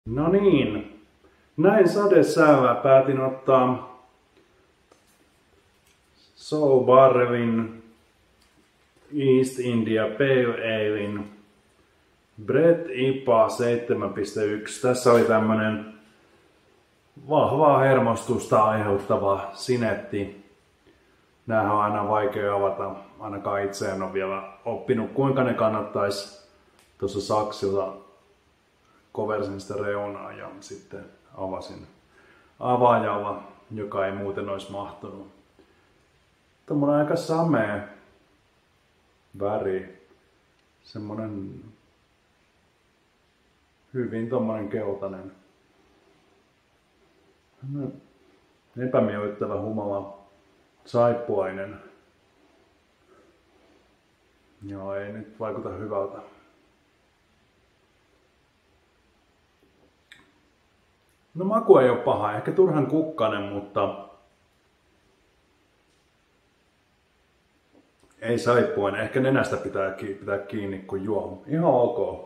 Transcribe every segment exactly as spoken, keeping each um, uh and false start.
No niin, näin sadesäällä päätin ottaa Soul Barrelin East India Pale Alein Brett I P A seitsemän piste yksi. Tässä oli tämmönen vahvaa hermostusta aiheuttava sinetti. Näähän on aina vaikea avata, ainakaan itse en ole vielä oppinut kuinka ne kannattais. Tuossa saksilla koversin sitä reunaa ja sitten avasin avaajalla, joka ei muuten olisi mahtunut. Tommonen aika samea väri. Semmonen hyvin tommonen keltainen. Epämiellyttävä humala. Saippuainen. Joo, ei nyt vaikuta hyvältä. No maku ei ole paha, ehkä turhan kukkanen, mutta ei saippuainen. Ehkä nenästä pitää pitää kiinni kun juo. Ihan ok.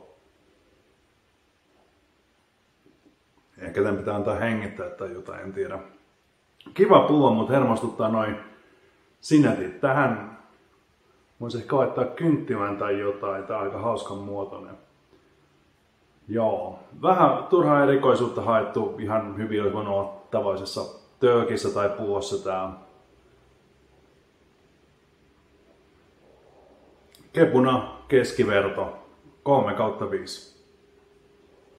Ehkä tämän pitää antaa hengittää tai jotain, en tiedä. Kiva pullo, mutta hermostuttaa noin sinetit. Tähän voisi ehkä laittaa kynttilän tai jotain. Tää on aika hauskan muotoinen. Joo, vähän turhaa erikoisuutta haettu. Ihan hyvin olisi voinut olla tavallisessa tölkissä tai pullossa tää. Kepuna keskiverto kolme kautta viisi.